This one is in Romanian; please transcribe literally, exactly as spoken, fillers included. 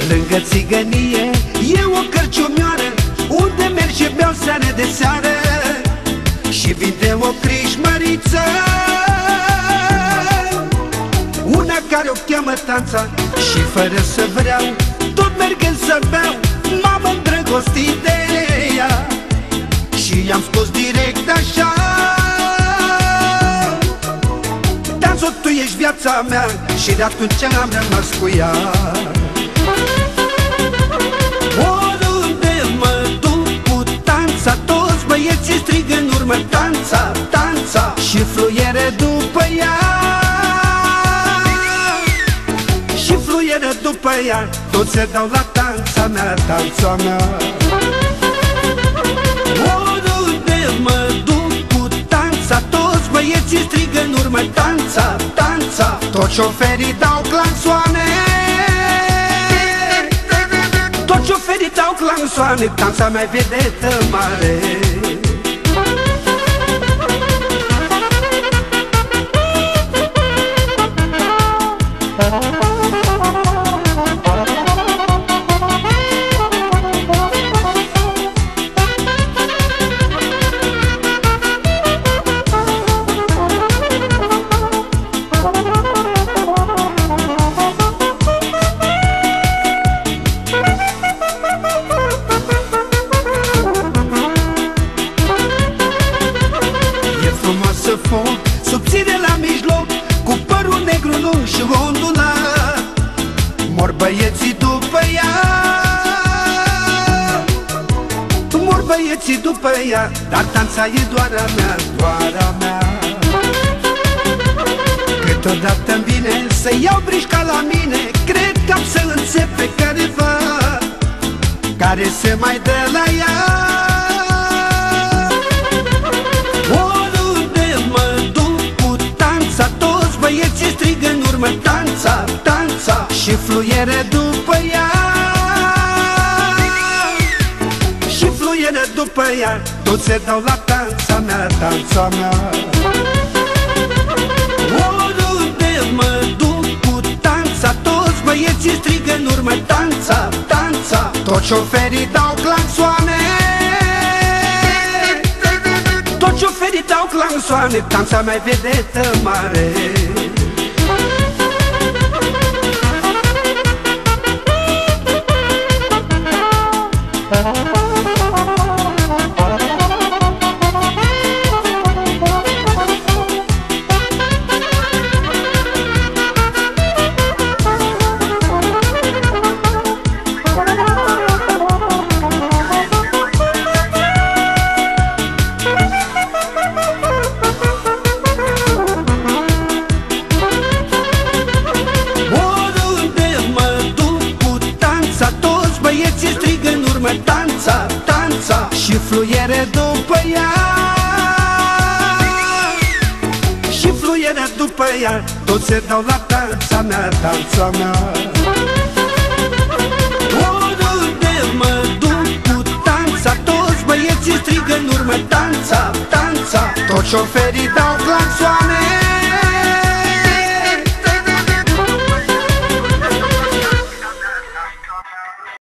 lângă țigănie e o cărciumioară, unde merg și beau seară de seară. Și vinde o crișmăriță, una care o cheamă Tanța. Și fără să vreau, tot mergând să beau, m-am îndrăgostit de ea. Și i-am spus direct așa: Tanțo, tu ești viața mea. Și de atunci am rămas cu ea. Oriunde mă duc cu Tanța, toți băieții strigă în urmă: Tanța, Tanța. Și fluieră după ea, și fluieră după ea. Toți se dau la Tanța mea, Tanța mea. Oriunde mă duc cu Tanța, toți băieții strigă în urmă: Tanța, Tanța. Toți șoferii dau clansoane, toți șoferii dau clansoane. Tanța mea vedetă mare. Subțire la mijloc, cu părul negru lung și ondulat. Mor băieții după ea, mor băieții după ea. Dar Tanța e doar a mea, doar a mea. Câteodată-mi vine să iau brișca la mine, cred că am să înțep pe careva care se mai dă la ea. Băieții strigă în urmă: Tanța, Tanța. Și fluieră după ea, și fluieră după ea. Toți se dau la Tanța mea, Tanța mea. Oriunde mă duc cu Tanța, toți băieții strigă în urmă: Tanța, Tanța. Toți șoferii dau clansoane, toți șoferii dau clansoane. Tanța mea vedetă mare. Tanța, Tanța. Și fluieră după ea, și fluieră după ea. Toți se dau la Tanța mea, Tanța mea. Oriunde mă duc cu Tanța, toți băieții strigă în urmă: Tanța, Tanța. Toți șoferii dau clansoane,